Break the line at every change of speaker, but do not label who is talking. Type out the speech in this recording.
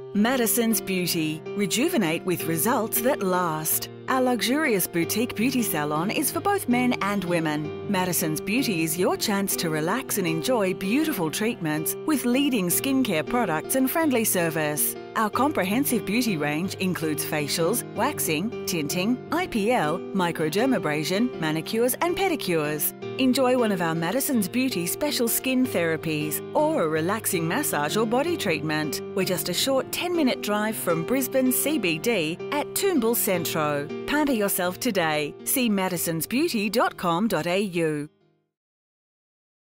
Madison's Beauty. Rejuvenate with results that last. Our luxurious boutique beauty salon is for both men and women. Madison's Beauty is your chance to relax and enjoy beautiful treatments with leading skincare products and friendly service. Our comprehensive beauty range includes facials, waxing, tinting, IPL, microdermabrasion, manicures and pedicures. Enjoy one of our Madison's Beauty special skin therapies or a relaxing massage or body treatment. We're just a short 10-minute drive from Brisbane CBD at Toombul Centro. Pamper yourself today. See madisonsbeauty.com.au.